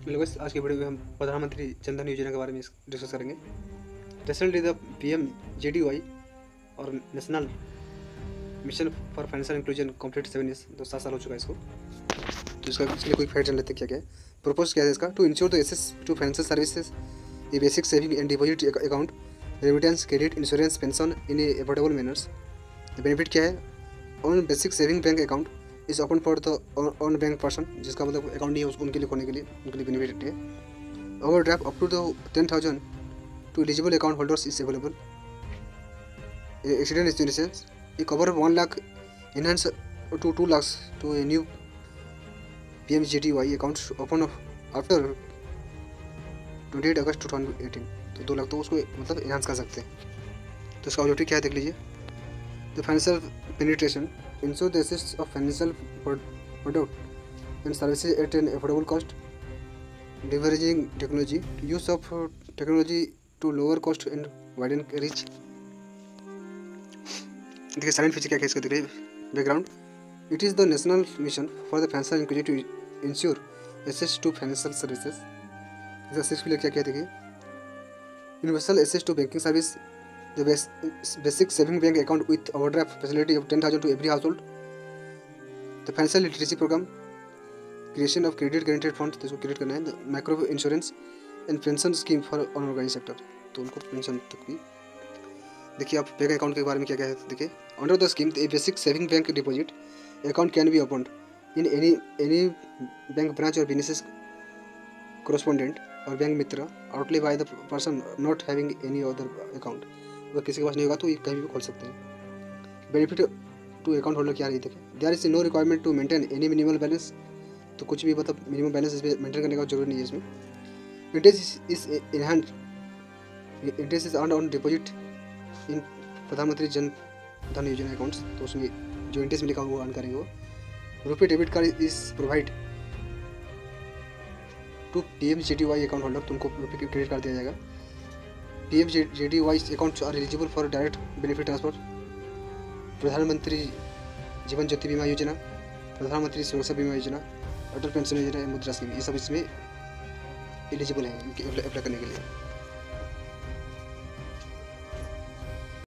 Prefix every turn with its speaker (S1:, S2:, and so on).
S1: Hello guys, आज की video में हम प्रधानमंत्री जन धन योजना के बारे में डिस्कस करेंगे। रिसेंटली द PMJDY और national mission for financial inclusion complete 7 years, 7 साल हो चुका है इसको। तो इसके लिए कोई फैक्ट जान लेते हैं क्या है। प्रपोज क्या है इसका, to ensure the access to financial services, a basic saving and deposit account, remittance, credit, insurance, pension in a affordable manners. Benefit क्या है, on basic saving bank account is open for the on bank person, जिसका मतलब account नहीं है उनके लिए खोलने के लिए उनके लिए बेनिफिट है। Overdraft up to the 10,000 to eligible account holders is available. Accident insurance ये cover 1 lakh enhance to 2 lakh to a new PMJDY account open after 28 August 2018। तो 2 लाख तो उसको मतलब इनहांस कर सकते हैं। तो इसका ऑब्जेक्टिव क्या है देख लीजिए। The financial penetration ensure the access of financial product and services at an affordable cost, leveraging technology, use of technology to lower cost and widen reach। देखिए साइलेंट फीचर क्या है इसका, देखिए background. It is the national mission for the financial inclusion to ensure access to financial services. इसका access के लिए क्या क्या देखिए, universal access to banking service, the basic saving bank account with overdraft facility of 10,000 to every household, the financial literacy program, creation of credit guaranteed fund, जिसको create करना है, the micro insurance and pension scheme for unorganized sector, तो उनको pension तक भी। देखिए आप bank account के बारे में क्या क्या है देखिए। Under the scheme a basic saving bank deposit account can be opened in any bank branch और बिजनेस correspondent और bank Mitra outlet by the person not having any other account. अगर किसी के पास नहीं होगा तो ये कहीं भी खोल सकते हैं। बेनिफिट टू अकाउंट होल्डर क्या है देखिए, there is no requirement to maintain any minimal balance, तो कुछ भी मतलब मिनिमम बैलेंस इसमें मेंटेन करने का जरूरी नहीं है इसमें। Interest is in hand, interest is earn on deposit in Pradhanmantri Jan धन योजना अकाउंट्स, तो उसमें जो इंटरेस्ट मिलेगा वो अर्न करेंगे वो। RuPay debit card is provide to PMJDY account holder, तो उनको रुपये क्रेडिट कार्ड दिया जाएगा। PMJDY accounts are eligible for direct benefit transfer। प्रधानमंत्री जीवन ज्योति बीमा योजना, प्रधानमंत्री सुरक्षा बीमा योजना, अटल पेंशन योजना, मुद्रा स्कीम, ये सब इसमें एलिजिबल हैं अप्लाई करने के लिए।